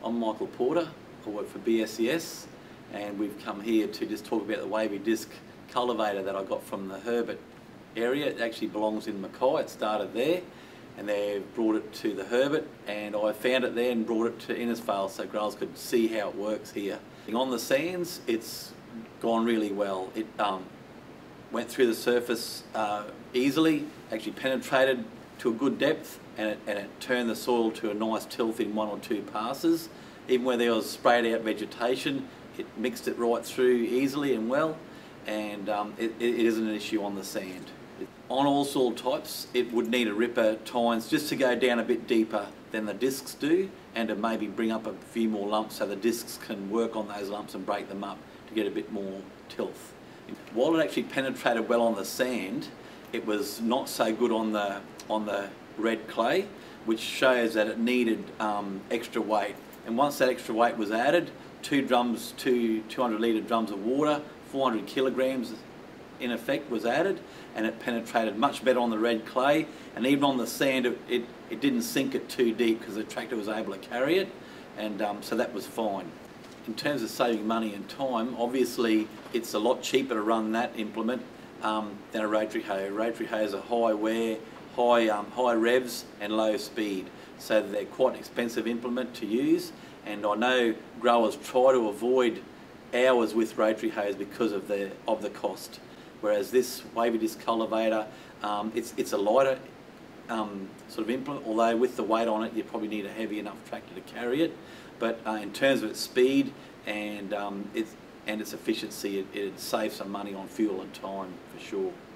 I'm Michael Porter. I work for BSES, and we've come here to just talk about the Wavy disc cultivator that I got from the Herbert area. It actually belongs in Mackay. It started there, and they've brought it to the Herbert, and I found it there and brought it to Innisfail so growers could see how it works here. On the sands, it's gone really well. It went through the surface easily, actually penetrated to a good depth, and it turned the soil to a nice tilth in 1 or 2 passes. Even where there was sprayed out vegetation, it mixed it right through easily and well, and it isn't an issue on the sand. On all soil types, it would need a ripper tines just to go down a bit deeper than the discs do, and to maybe bring up a few more lumps so the discs can work on those lumps and break them up to get a bit more tilth. While it actually penetrated well on the sand, it was not so good on the red clay, which shows that it needed extra weight. And once that extra weight was added, 2 200 litre drums of water, 400 kilograms in effect was added, and it penetrated much better on the red clay, and even on the sand it didn't sink it too deep because the tractor was able to carry it, and so that was fine. In terms of saving money and time, obviously it's a lot cheaper to run that implement than a rotary hoe. Rotary hoes are high wear, high revs and low speed, so they're quite an expensive implement to use, and I know growers try to avoid hours with rotary hoes because of the cost. Whereas this Wavy disc cultivator, it's a lighter sort of implement, although with the weight on it you probably need a heavy enough tractor to carry it. But in terms of its speed and its efficiency, it saves some money on fuel and time for sure.